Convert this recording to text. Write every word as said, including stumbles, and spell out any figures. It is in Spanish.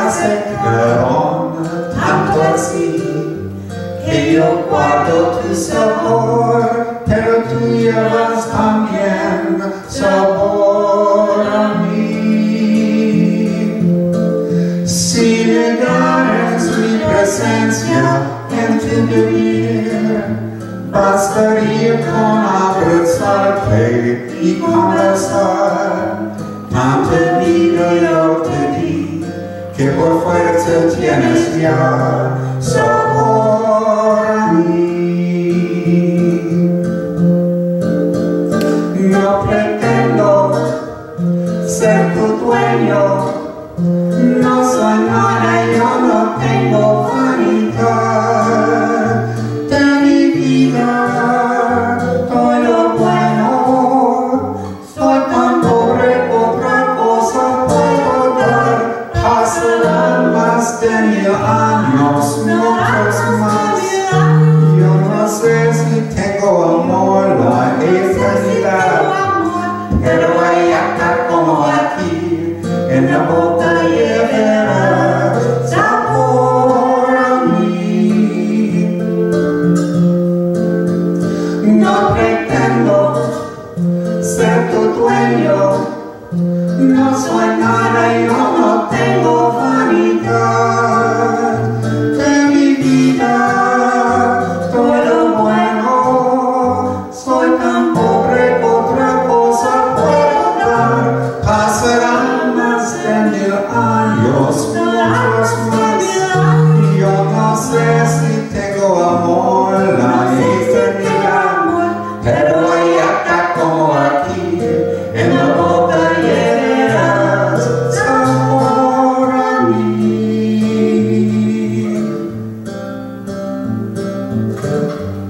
acercaron tanto así que yo guardo tu sabor, pero tú llevas también sabor a mí. Si negaras mi presencia en tu vivir, bastaría con abrazarte y conversar. Tanta vida yo te di, que por fuerza tienes ya sabor a mí. No pretendo ser tu dueño, no soy nada, yo no tengo vanidad de mi vida, todo lo bueno, soy tan pobre, otra cosa puedo dar. Pasarán más de mil años, muchos más. Yo no sé si tengo amor, la eternidad, pero hay acá como aquí, en la boca llevará sabor a mí. No pretendo ser tu dueño, no soy nada, yo no tengo vanidad de mi vida, todo lo bueno, soy tan pobre, otra cosa puedo dar. Pasarán más de mil años, muchos más. Yo no sé si tengo amor, la eternidad, pero hay acá como aquí, en la boca llevarás sabor a mí.